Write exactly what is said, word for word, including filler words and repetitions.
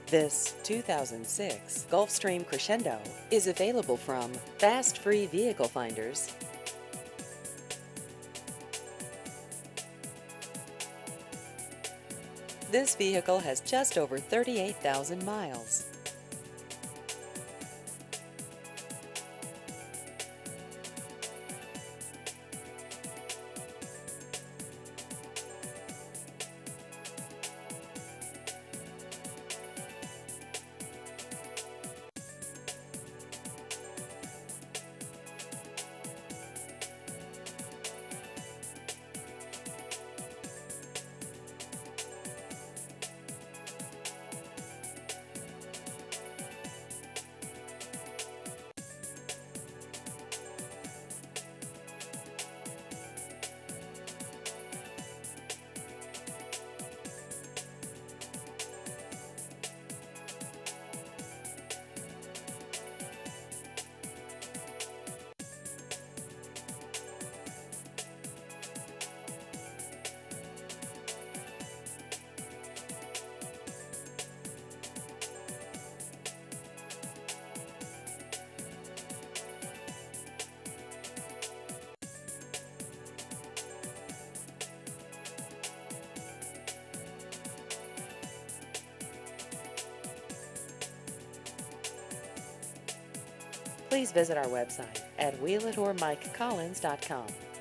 This two thousand six Gulfstream Crescendo is available from Fast Free Vehicle Finders. This vehicle has just over thirty-eight thousand miles. Please visit our website at wheel it or mike collins dot com.